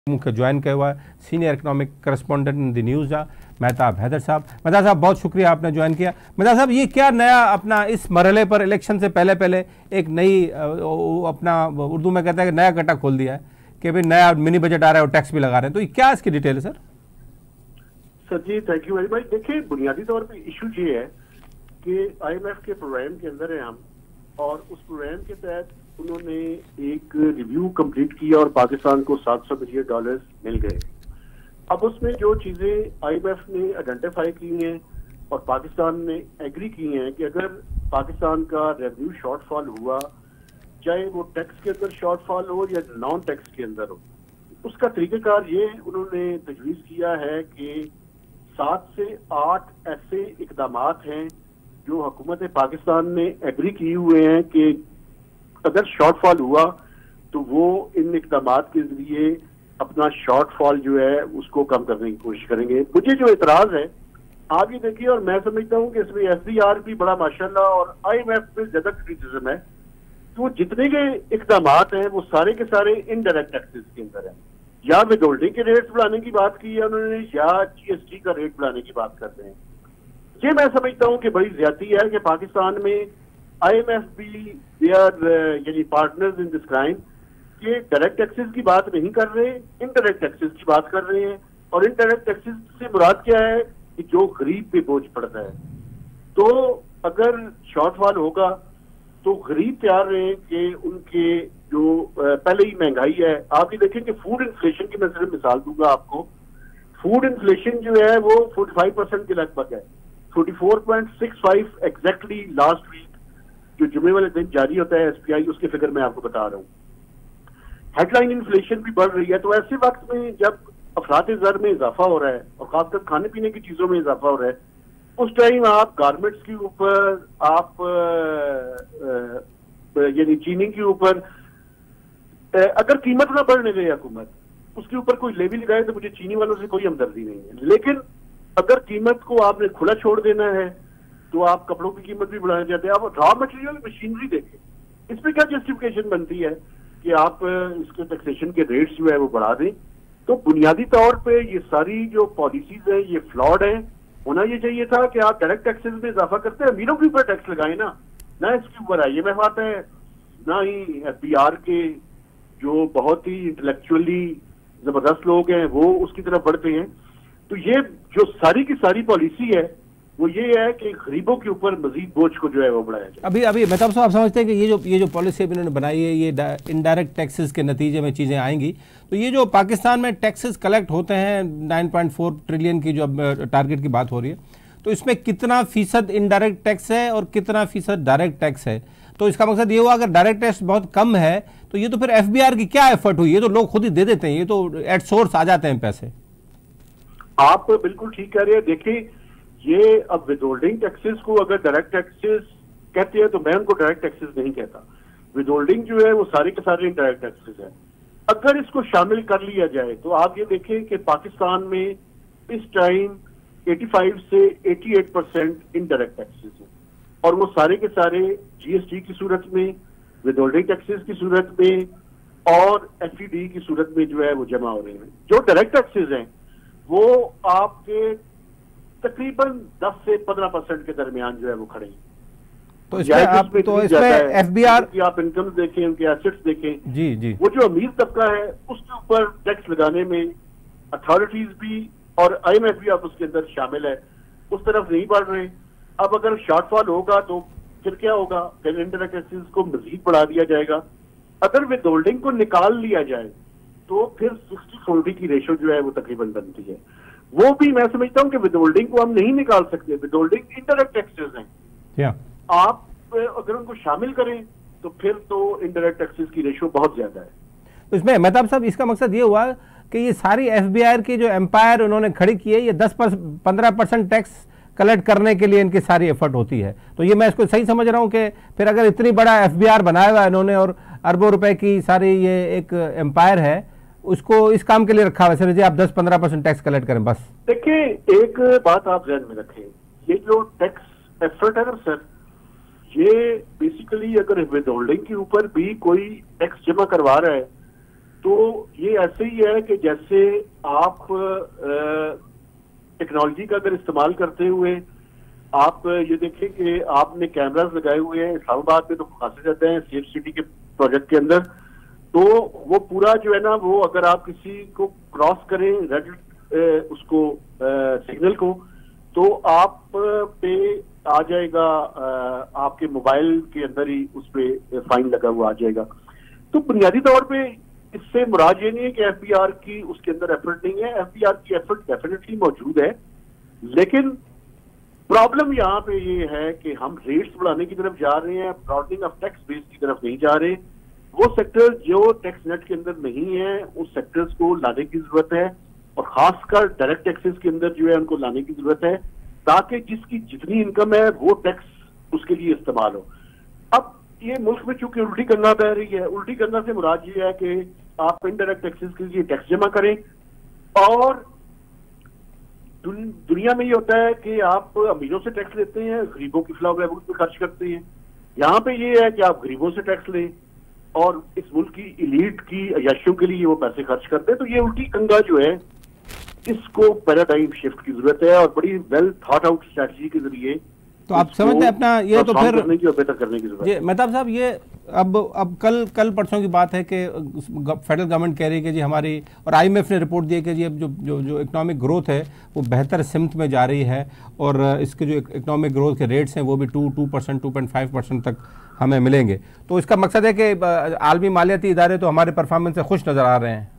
मुख्य ज्वाइन किया हुआ है senior economic correspondent in the news Mehtab Haider साहब। मेहताब साहब बहुत शुक्रिया आपने ज्वाइन किया। मेहताब साहब ये क्या नया अपना इस मरहले पर इलेक्शन से पहले एक नई अपना उर्दू में कहते हैं कि नया गट्टा खोल दिया है कि भाई नया मिनी बजट आ रहा है और टैक्स भी लगा रहे हैं, तो ये क्या इसकी डिटेल है sir? Sir ji thank you very much. देखिए बुनियादी तौर पे इशू ये है कि IMF के प्रोग्राम के अंदर है हम, और उस प्रोग्राम के तहत उन्होंने एक रिव्यू कंप्लीट किया और पाकिस्तान को $700 बिलियन मिल गए। अब उसमें जो चीजें IMF ने आइडेंटिफाई की हैं और पाकिस्तान ने एग्री की हैं कि अगर पाकिस्तान का रेवेन्यू शॉर्टफॉल हुआ, चाहे वो टैक्स के अंदर शॉर्टफॉल हो या नॉन टैक्स के अंदर हो, उसका तरीकेकार ये उन्होंने तजवीज किया है कि 7 से 8 ऐसे इकदामात हैं जो हुकूमत पाकिस्तान ने एग्री किए हुए हैं कि अगर शॉर्टफॉल हुआ तो वो इन इकदामात के जरिए अपना शॉर्टफॉल जो है उसको कम करने की कोशिश करेंगे। मुझे जो इतराज है आप ये देखिए, और मैं समझता हूँ कि इसमें FBR भी बड़ा माशाल्लाह और IMF पे ज्यादा क्रिटिसिज्म है, तो जितने के इकदामात हैं वो सारे के सारे इनडायरेक्ट टैक्सेस के अंदर है। या विदहोल्डिंग के रेट्स बढ़ाने की बात की है उन्होंने, या GST का रेट बढ़ाने की बात कर रहे हैं। ये मैं समझता हूँ कि बड़ी ज्यादती है कि पाकिस्तान में IMF भी दे आर यानी पार्टनर्स इन दिस क्राइम, ये डायरेक्ट टैक्सेस की बात नहीं कर रहे, इनडायरेक्ट टैक्सेस की बात कर रहे हैं। और इनडायरेक्ट टैक्सेस से मुराद क्या है कि जो गरीब पे बोझ पड़ता है। तो अगर शॉर्टफॉल होगा तो गरीब तैयार रहे कि उनके जो पहले ही महंगाई है, आप ये देखें कि फूड इन्फ्लेशन की मैं सिर्फ मिसाल दूंगा आपको। फूड इन्फ्लेशन जो है वो 45% के लगभग है, 44.65 एग्जैक्टली लास्ट वीक जो जुमे वाले दिन जारी होता है SPI, उसके फिगर मैं आपको बता रहा हूँ। हेडलाइन इन्फ्लेशन भी बढ़ रही है। तो ऐसे वक्त में जब अफरात ज़र में इजाफा हो रहा है और खासकर खाने पीने की चीजों में इजाफा हो रहा है, उस टाइम आप गारमेंट्स के ऊपर, आप यानी चीनी के ऊपर अगर कीमत ना बढ़ने दे हुकूमत, उसके ऊपर कोई लेवी लगाए तो मुझे चीनी वालों से कोई हमदर्दी नहीं है। लेकिन अगर कीमत को आपने खुला छोड़ देना है तो आप कपड़ों की कीमत भी बढ़ाना चाहते हैं। आप रॉ मटेरियल मशीनरी देखें, इसमें क्या जस्टिफिकेशन बनती है कि आप इसके टैक्सेशन के रेट्स जो है वो बढ़ा दें। तो बुनियादी तौर पे ये सारी जो पॉलिसीज है ये फ्लॉड है। होना ये चाहिए था कि आप डायरेक्ट टैक्सेस में इजाफा करते हैं, अमीरों के ऊपर टैक्स लगाए ना इसके ऊपर IMF आता है, ना ही FBR के जो बहुत ही इंटेलेक्चुअली जबरदस्त लोग हैं वो उसकी तरफ बढ़ते हैं। तो ये जो सारी की सारी पॉलिसी है वो ये है कि गरीबों के ऊपर मजीद बोझ को जो है वो बढ़ाया जाए। अभी मेहताब साहब आप समझते हैं कि ये जो पॉलिसी इन्होंने बनाई है ये इनडायरेक्ट टैक्सेस के नतीजे में चीज़ें आएंगी, तो ये जो पाकिस्तान में टैक्सेस कलेक्ट होते हैं 9.4 ट्रिलियन की जो अब टारगेट की बात हो रही है, तो इसमें कितना फीसद इनडायरेक्ट टैक्स है और कितना फीसद डायरेक्ट टैक्स है? तो इसका मकसद ये हुआ अगर डायरेक्ट टैक्स बहुत कम है तो ये तो फिर FBR की क्या एफर्ट हुई? ये तो लोग खुद ही दे देते हैं, ये तो एट सोर्स आ जाते हैं पैसे। आप बिल्कुल ठीक कह रहे हैं। देखिए ये अब विदहोल्डिंग टैक्सेस को अगर डायरेक्ट टैक्सेस कहते हैं तो मैं उनको डायरेक्ट टैक्सेस नहीं कहता। विदहोल्डिंग जो है वो सारे के सारे इनडायरेक्ट टैक्सेस है। अगर इसको शामिल कर लिया जाए तो आप ये देखें कि पाकिस्तान में इस टाइम 85 से 88% इनडायरेक्ट टैक्सेस है, और वो सारे के सारे GST की सूरत में, विदहोल्डिंग टैक्सेस की सूरत में और FED की सूरत में जो है वो जमा हो रहे हैं। जो डायरेक्ट टैक्सेस हैं वो आपके तकरीबन 10 से 15% के दरमियान जो है वो खड़े हैं। तो इसमें FBR की आप इनकम देखें, उनके एसेट्स देखें, जी वो जो अमीर तबका है उसके ऊपर टैक्स लगाने में अथॉरिटीज भी और IMF भी आप उसके अंदर शामिल है, उस तरफ नहीं बढ़ रहे। अब अगर शॉर्टफॉल होगा तो फिर क्या होगा? फिर इनडायरेक्ट टैक्सेस को मजीद बढ़ा दिया जाएगा। अगर विदहोल्डिंग को निकाल लिया जाए तो फिर 60-40 की रेशो जो है वो तकरीबन बनती है। वो भी मैं समझता हूं कि विदहोल्डिंग को हम नहीं निकाल सकते, विदहोल्डिंग इनडायरेक्ट टैक्सेस हैं। आप अगर उनको शामिल करें तो फिर तो इनडायरेक्ट टैक्सेस की रेशो बहुत ज्यादा है। तो इसमें मेहताब साहब इसका मकसद ये हुआ कि ये सारी FBR की जो एम्पायर उन्होंने खड़ी की है, ये 10-15% टैक्स कलेक्ट करने के लिए इनकी सारी एफर्ट होती है। तो ये मैं इसको सही समझ रहा हूँ कि फिर अगर इतनी बड़ा FBR बनाया हुआ इन्होंने और अरबों रुपए की सारी ये एक एम्पायर है, उसको इस काम के लिए रखा हुआ है जी आप 10-15% टैक्स कलेक्ट करें बस। देखिए एक बात आप ध्यान में रखें, ये जो टैक्स एफर्ट है ना सर, ये बेसिकली अगर विदहोल्डिंग के ऊपर भी कोई टैक्स जमा करवा रहा है तो ये ऐसे ही है कि जैसे आप टेक्नोलॉजी का अगर इस्तेमाल करते हुए आप ये देखें कि आपने कैमरास लगाए हुए हैं इस्लामाबाद में, तो खासे जाते हैं सेफ सिटी के प्रोजेक्ट के अंदर, तो वो पूरा जो है ना, वो अगर आप किसी को क्रॉस करें रेड उसको सिग्नल को, तो आप पे आ जाएगा, आपके मोबाइल के अंदर ही उस पे फाइन लगा हुआ आ जाएगा। तो बुनियादी तौर पे इससे मुराद ये नहीं है कि एफबीआर की उसके अंदर एफर्ट नहीं है, एफबीआर की एफर्ट डेफिनेटली मौजूद है, लेकिन प्रॉब्लम यहाँ पे ये है कि हम रेट्स बढ़ाने की तरफ जा रहे हैं, ब्रॉडनिंग ऑफ टैक्स बेस की तरफ नहीं जा रहे। वो सेक्टर जो टैक्स नेट के अंदर नहीं है, उस सेक्टर्स को लाने की जरूरत है, और खासकर डायरेक्ट टैक्सेस के अंदर जो है उनको लाने की जरूरत है, ताकि जिसकी जितनी इनकम है वो टैक्स उसके लिए इस्तेमाल हो। अब ये मुल्क में चूंकि उल्टी करना पड़ रही है, उल्टी करना से मुराद ये है कि आप इनडायरेक्ट टैक्सेस के लिए टैक्स जमा करें, और दुनिया में ये होता है कि आप अमीरों से टैक्स लेते हैं, गरीबों की फलाह बहबूद पे खर्च करते हैं। यहाँ पे ये है कि आप गरीबों से टैक्स लें और इस मुल्क की इलीट की अयाशियों के लिए वो पैसे खर्च करते हैं। तो ये उल्टी कंगा जो है, इसको पैराडाइम शिफ्ट की जरूरत है, और बड़ी वेल थॉट आउट स्ट्रैटेजी के जरिए तो आप समझते हैं अपना ये, तो फिर करने की और बेहतर करने की जरूरत है। मेहताब साहब, ये अब कल परसों की बात है कि फेडरल गवर्नमेंट कह रही है कि जी हमारी, और आईएमएफ ने रिपोर्ट दी है कि जी अब जो इकोनॉमिक ग्रोथ है वो बेहतर सिमत में जा रही है, और इसके जो इकोनॉमिक ग्रोथ के रेट्स हैं वो भी 2%, 2.5% तक हमें मिलेंगे। तो इसका मकसद है कि आलमी मालियाती इदारे तो हमारे परफॉर्मेंस से खुश नजर आ रहे हैं।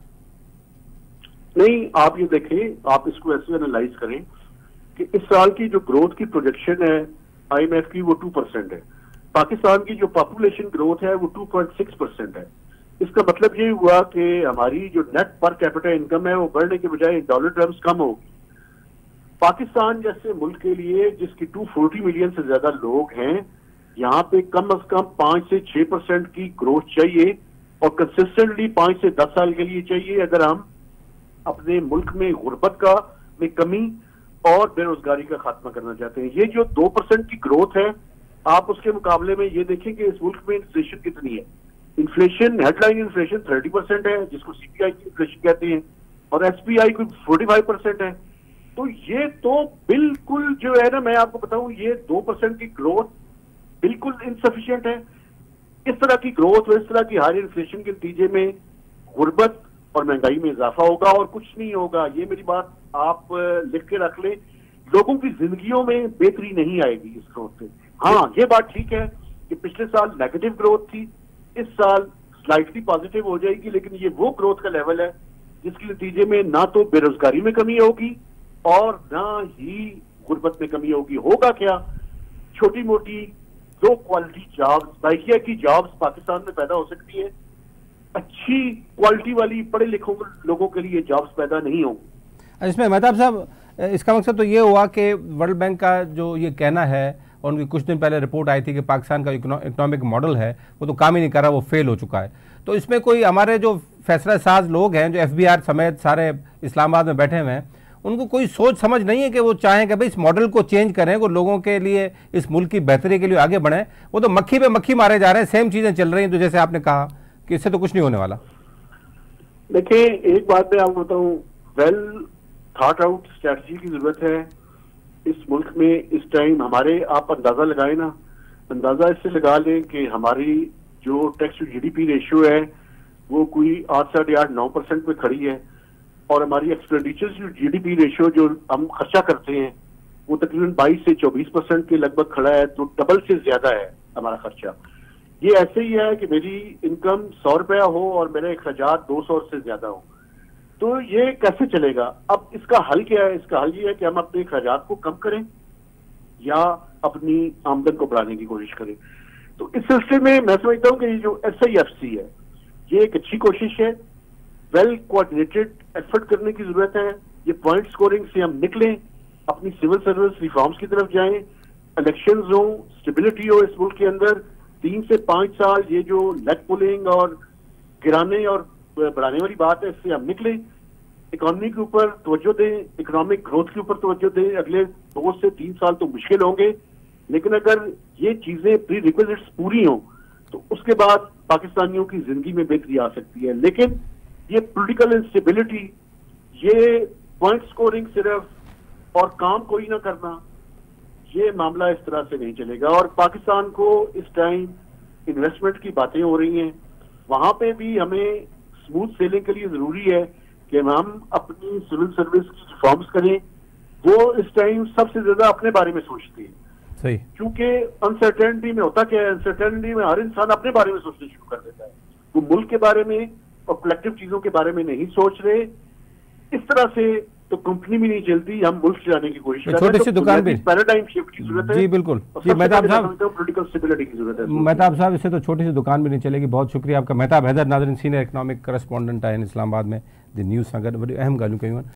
नहीं, आप ये देखें, आप इसको ऐसे एनालाइज करें कि इस साल की जो ग्रोथ की प्रोजेक्शन है आईएमएफ की, वो 2% है। पाकिस्तान की जो पॉपुलेशन ग्रोथ है वो 2.6% है। इसका मतलब ये हुआ कि हमारी जो नेट पर कैपिटा इनकम है वो बढ़ने के बजाय डॉलर टर्म्स कम होगी। पाकिस्तान जैसे मुल्क के लिए, जिसकी 240 मिलियन से ज्यादा लोग हैं, यहाँ पे कम से कम 5 से 6% की ग्रोथ चाहिए, और कंसिस्टेंटली 5 से 10 साल के लिए चाहिए, अगर हम अपने मुल्क में गुर्बत में कमी और बेरोजगारी का खात्मा करना चाहते हैं। ये जो 2% की ग्रोथ है, आप उसके मुकाबले में ये देखें कि इस मुल्क में इन्फ्लेशन कितनी है। इन्फ्लेशन, हेडलाइन इन्फ्लेशन 30% है, जिसको सीपीआई की इन्फ्लेशन कहते हैं, और एसपीआई को 45% है। तो ये तो बिल्कुल जो है ना, मैं आपको बताऊं, ये 2% की ग्रोथ बिल्कुल इनसफिशिएंट है। इस तरह की ग्रोथ और इस तरह की हाई इन्फ्लेशन के नतीजे में गुर्बत और महंगाई में इजाफा होगा, और कुछ नहीं होगा। ये मेरी बात आप लिख के रख लें, लोगों की जिंदगियों में बेहतरी नहीं आएगी इस ग्रोथ से। हाँ, ये बात ठीक है कि पिछले साल नेगेटिव ग्रोथ थी, इस साल स्लाइटली पॉजिटिव हो जाएगी, लेकिन ये वो ग्रोथ का लेवल है जिसके नतीजे में ना तो बेरोजगारी में कमी होगी और ना ही गुर्बत में कमी होगी। होगा क्या, छोटी मोटी लो क्वालिटी जॉब्स, बाइकिया की जॉब्स पाकिस्तान में पैदा हो सकती है, अच्छी क्वालिटी वाली पढ़े लिखे लोगों के लिए जॉब्स पैदा नहीं होंगी। इसमें मेहताब साहब, इसका मकसद तो ये हुआ कि वर्ल्ड बैंक का जो ये कहना है, और उनकी कुछ दिन पहले रिपोर्ट आई थी कि पाकिस्तान का इकोनॉमिक मॉडल है वो तो काम ही नहीं कर रहा, वो फेल हो चुका है। तो इसमें कोई हमारे जो फैसला साज लोग हैं, जो एफबीआर समेत सारे इस्लामाबाद में बैठे हुए हैं, उनको कोई सोच समझ नहीं है कि वो चाहें कि भाई इस मॉडल को चेंज करें, वो लोगों के लिए, इस मुल्क की बेहतरी के लिए आगे बढ़ें? वो तो मक्खी पे मक्खी मारे जा रहे हैं, सेम चीज़ें चल रही हैं। तो जैसे आपने कहा कि इससे तो कुछ नहीं होने वाला। देखिए, एक बात मैं आपको बताऊं, वेल थॉट आउट स्ट्रैटेजी की जरूरत है इस मुल्क में इस टाइम। हमारे, आप अंदाजा लगाए ना, अंदाजा इससे लगा लें कि हमारी जो टैक्स टू जीडीपी रेशियो है वो कोई 8, 8.5, 9% पे खड़ी है, और हमारी एक्सपेंडिचर टू जीडीपी रेशियो जो हम खर्चा करते हैं वो तकरीबन 22 से 24% के लगभग खड़ा है, तो डबल से ज्यादा है हमारा खर्चा। ये ऐसे ही है कि मेरी इनकम 100 रुपया हो और मेरे अखराजात 200 से ज्यादा हो, तो ये कैसे चलेगा? अब इसका हल क्या है? इसका हल ये है कि हम अपने अखराजात को कम करें या अपनी आमदन को बढ़ाने की कोशिश करें। तो इस सिलसिले में मैं समझता हूं कि ये जो SIFC है, ये एक अच्छी कोशिश है, वेल कोऑर्डिनेटेड एफर्ट करने की जरूरत है। ये पॉइंट स्कोरिंग से हम निकलें, अपनी सिविल सर्विस रिफॉर्म्स की तरफ जाएं, इलेक्शंस हो, स्टेबिलिटी हो इस मुल्क के अंदर। 3 से 5 साल ये जो लेग पुलिंग और गिराने और बढ़ाने वाली बात है, इससे हम निकलें, इकोनॉमी के ऊपर तवज्जो दें, इकोनॉमिक ग्रोथ के ऊपर तवज्जो दें। अगले 2 से 3 साल तो मुश्किल होंगे, लेकिन अगर ये चीजें प्री रिक्विजिट्स पूरी हों तो उसके बाद पाकिस्तानियों की जिंदगी में बेहतरी आ सकती है। लेकिन ये पॉलिटिकल इंस्टेबिलिटी, ये पॉइंट स्कोरिंग सिर्फ और काम कोई ना करना, ये मामला इस तरह से नहीं चलेगा। और पाकिस्तान को इस टाइम इन्वेस्टमेंट की बातें हो रही हैं, वहां पे भी हमें स्मूथ सेलिंग के लिए जरूरी है कि हम अपनी सिविल सर्विस की रिफॉर्म्स करें। वो इस टाइम सबसे ज्यादा अपने बारे में सोचती है, सही, क्योंकि अनसर्टेनिटी में होता क्या है, अनसर्टेनिटी में हर इंसान अपने बारे में सोचना शुरू कर देता है। वो मुल्क के बारे में और कलेक्टिव चीजों के बारे में नहीं सोच रहे। इस तरह से तो कंपनी भी नहीं चलती, हम मुल्क चलाने की कोशिश कर रहे हैं। छोटी सी दुकान भी, पैराडाइम शिफ्ट की जरूरत है। जी बिल्कुल जी, मेहताब साहब, पॉलिटिकल स्टेबिलिटी की जरूरत है। मेहताब साहब, इससे तो छोटी सी दुकान भी नहीं चलेगी। बहुत शुक्रिया आपका। मेहताब हैदर, नाज़रीन, सीनियर इकोनॉमिक करस्पॉन्डेंट आए इस्लामाबाद में द न्यूज़ सां गॾु वॾी अहम ॻाल्हियूं कयूं आहिनि।